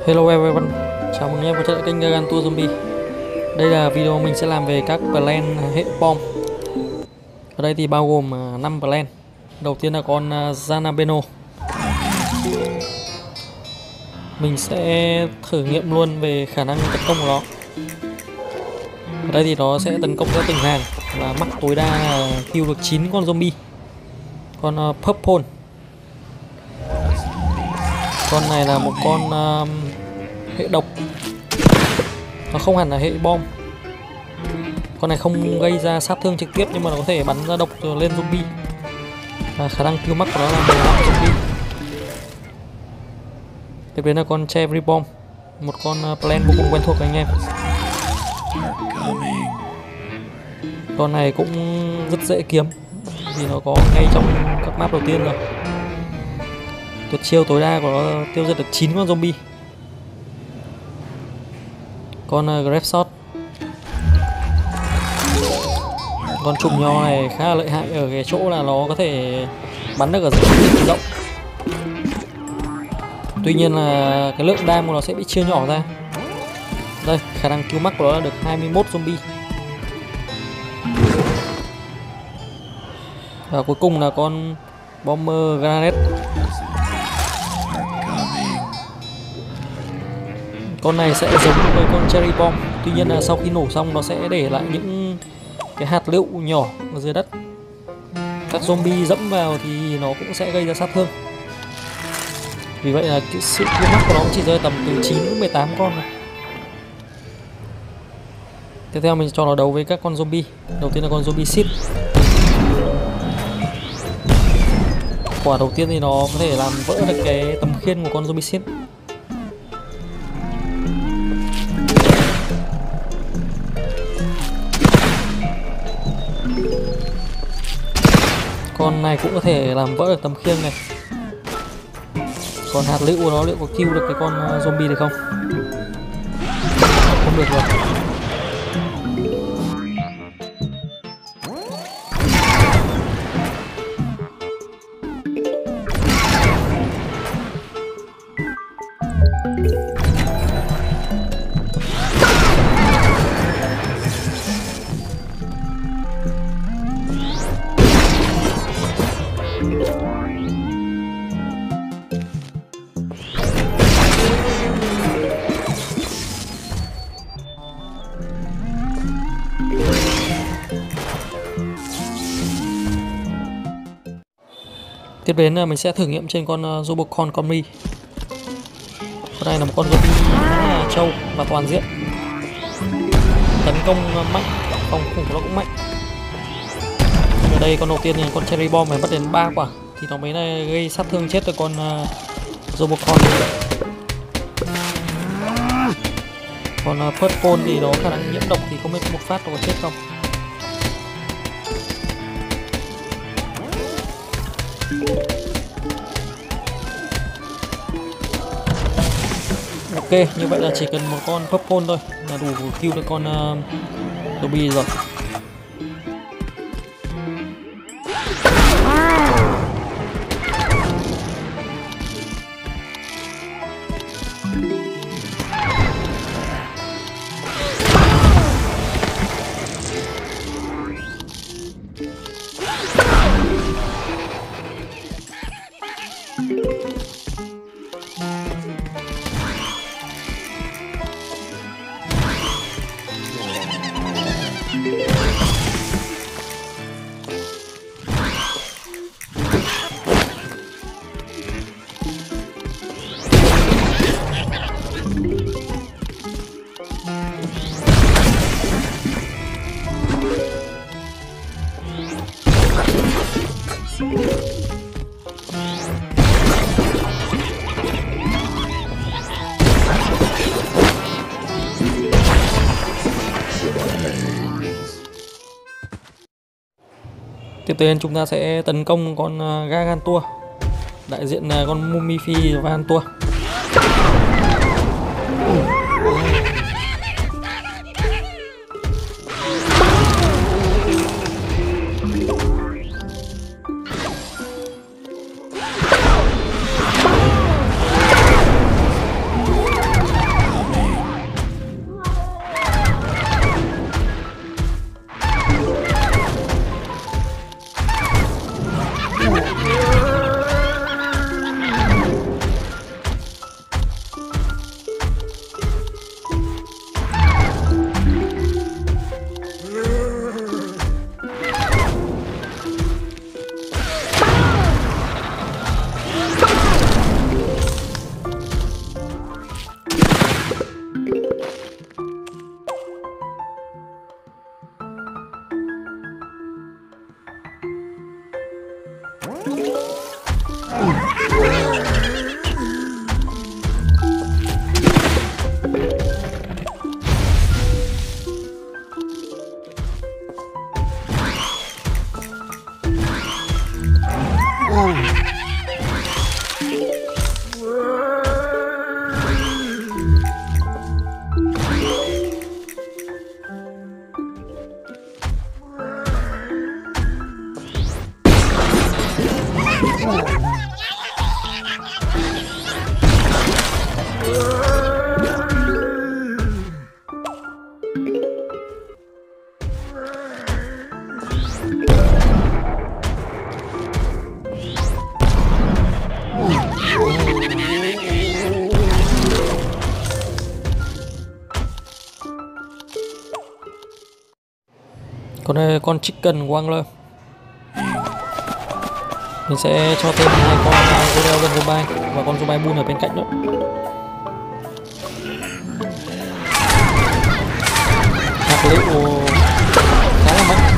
Hello everyone, chào mừng em quay trở lại kênh Gargan Tour Zombie. Đây là video mình sẽ làm về các plan hệ bom. Ở đây thì bao gồm 5 plan. Đầu tiên là con Zanabeno. Mình sẽ thử nghiệm luôn về khả năng tấn công của nó. Ở đây thì nó sẽ tấn công theo từng hàng và mắc tối đa kill được 9 con zombie. Con Purple. Con này là một con hệ độc. Nó không hẳn là hệ bom. Con này không gây ra sát thương trực tiếp nhưng mà nó có thể bắn ra độc lên zombie. Và khả năng kill mắc của nó là 15 zombie. Tiếp đến là con Cherry Bomb, một con plan vô cùng quen thuộc với anh em. Con này cũng rất dễ kiếm vì nó có ngay trong các map đầu tiên rồi. Tuyệt chiêu tối đa của nó tiêu diệt được 9 con zombie. Con Grab Shot. Con trùng nho này khá là lợi hại ở cái chỗ là nó có thể bắn được ở rất rộng. Tuy nhiên là cái lượng đam của nó sẽ bị chia nhỏ ra. Đây, khả năng kill max của nó là được 21 zombie. Và cuối cùng là con Bomber Granate. Con này sẽ giống với con Cherry Bomb. Tuy nhiên là sau khi nổ xong nó sẽ để lại những cái hạt lựu nhỏ ở dưới đất. Các zombie dẫm vào thì nó cũng sẽ gây ra sát thương. Vì vậy là cái sự kill max của nó cũng chỉ rơi tầm từ 9 đến 18 con này. Tiếp theo mình cho nó đấu với các con zombie. Đầu tiên là con zombie Seed. Quả đầu tiên thì nó có thể làm vỡ được cái tấm khiên của con zombie Seed. Con này cũng có thể làm vỡ được tấm khiên này. Còn hạt lựu của nó liệu có kill được cái con zombie này không? Không được rồi. Tiếp đến là mình sẽ thử nghiệm trên con Robocon Comri. Con này là một con zombie khá là trâu và toàn diện. Tấn công mạnh, phòng thủ của nó cũng mạnh. Ở đây con đầu tiên thì con Cherry Bomb phải mất đến 3 quả thì nó mới này gây sát thương chết được con Robocon. Còn Purple thì nó khả năng nhiễm độc thì không biết một phát nó có chết không. Ok, như vậy là chỉ cần một con Purple thôi là đủ kill được con zombie rồi. Tiếp đến chúng ta sẽ tấn công con Gargantua, đại diện là con Mumify Gargantua. Còn đây là con chicken của Angler. Mình sẽ cho thêm 2 con Golden Zombie và con Zombie Bull ở bên cạnh nữa. Hạt liệu khá là mạnh.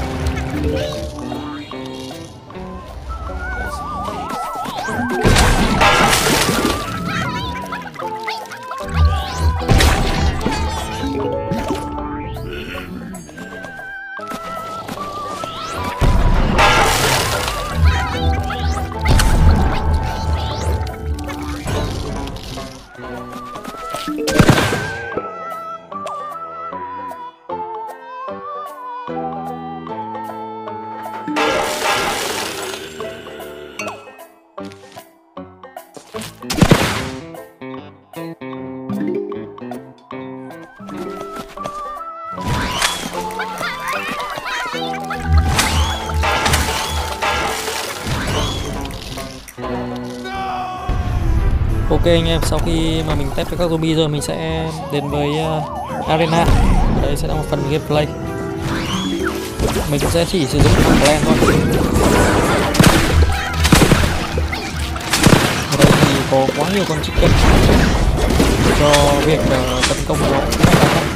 Ok anh em, sau khi mà mình test với các zombie rồi, mình sẽ đến với arena. Đây sẽ là một phần gameplay. Mình cũng sẽ chỉ sử dụng thằng plan thôi. Ở đây thì có quá nhiều con chicken cho việc tấn công nó rất là khó khăn.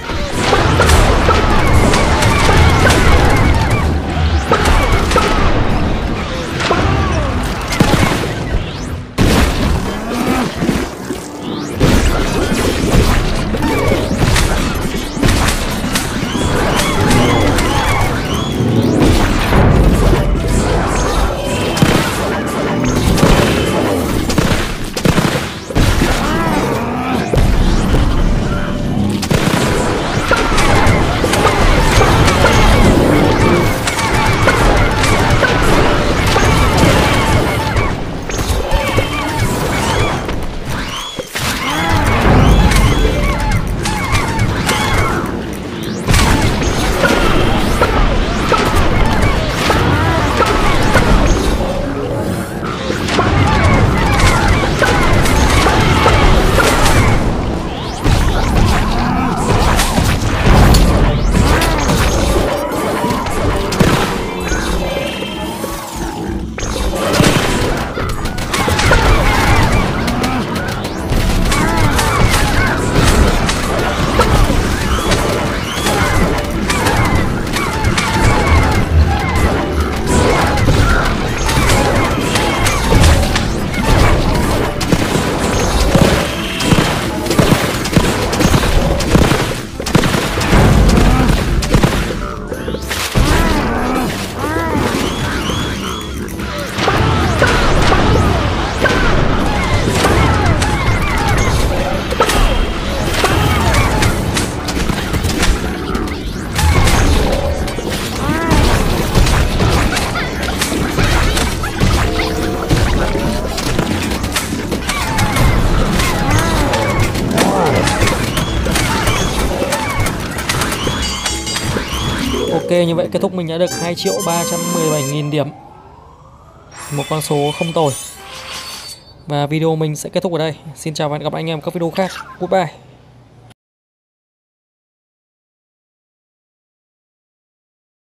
Ok, như vậy kết thúc mình đã được 2.317.000 điểm. Một con số không tồi. Và video mình sẽ kết thúc ở đây. Xin chào và hẹn gặp lại anh em các video khác. Goodbye.